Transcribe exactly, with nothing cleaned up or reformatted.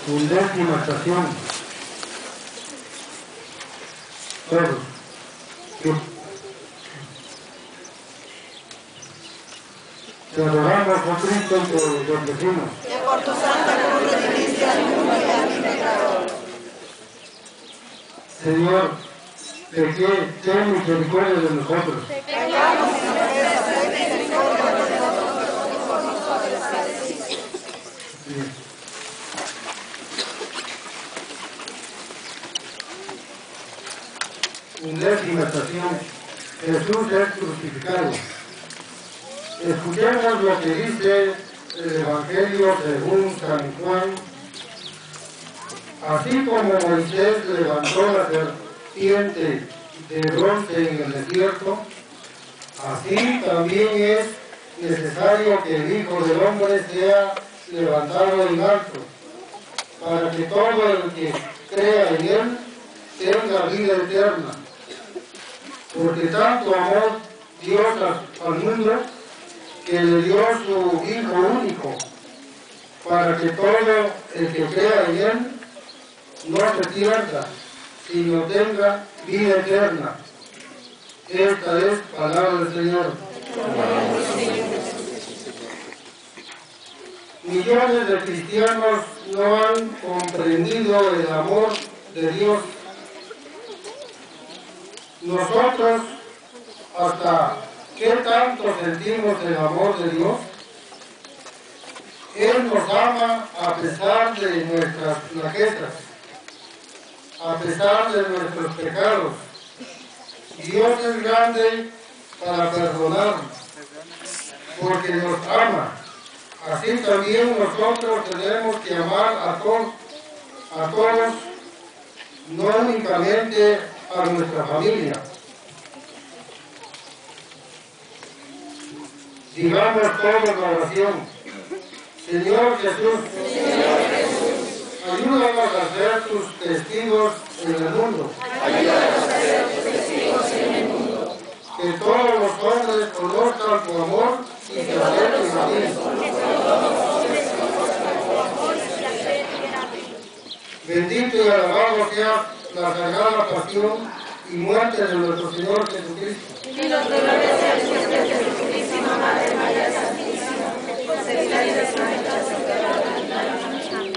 Undécima estación. Todos. Te adoramos, oh Cristo, y te bendecimos. Que por tu santa cruz redimiste al mundo y a mi pecador. Señor, pequé, ten misericordia de nosotros. Pecamos sin ofensa, ten misericordia de nosotros y por nosotros que decís. Undécima estación. Jesús es crucificado. Escuchemos lo que dice el Evangelio según San Juan. Así como Moisés levantó la serpiente de bronce en el desierto, así también es necesario que el Hijo del Hombre sea levantado en alto, para que todo el que crea en él tenga vida eterna. Porque tanto amó Dios al mundo que le dio su Hijo único, para que todo el que crea en él no se pierda, sino tenga vida eterna. Esta es palabra del Señor. Millones de cristianos no han comprendido el amor de Dios. Nosotros, ¿hasta qué tanto sentimos el amor de Dios? Él nos ama a pesar de nuestras flaquezas, a pesar de nuestros pecados. Dios es grande para perdonar, porque nos ama. Así también nosotros tenemos que amar a todos, a todos, no únicamente a nuestra familia. Digamos todos la oración. Señor Jesús, Señor Jesús, ayúdanos a ser tus testigos en el mundo. ayúdanos a ser tus testigos en el mundo. Que todos los hombres conozcan tu amor y se acerquen a ti. Bendito y alabado sea la sagrada pasión y muerte de nuestro Señor Jesucristo. Y nos gloria sea el Señor Jesús.